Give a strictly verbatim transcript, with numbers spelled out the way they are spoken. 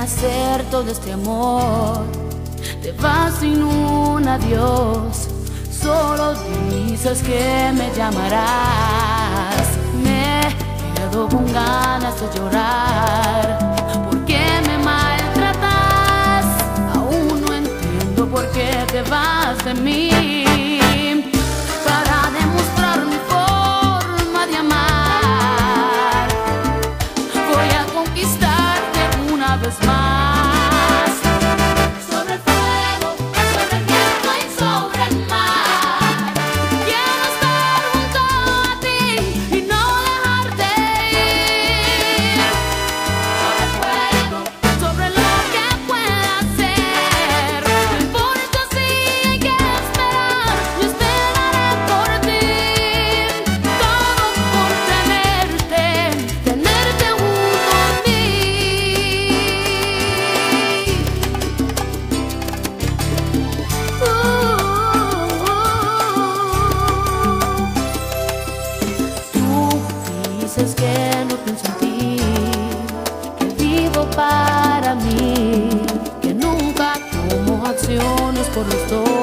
hacer todo este amor. Te vas sin un adiós, solo dices que me llamarás. Me quedo con ganas de llorar. ¿Por qué me maltratas? Aún no entiendo por qué te vas de mí. Para demostrar mi forma de amar, voy a conquistarte una vez más. Dices que no pienso en ti, que vivo para mí, que nunca tomo acciones por los dos.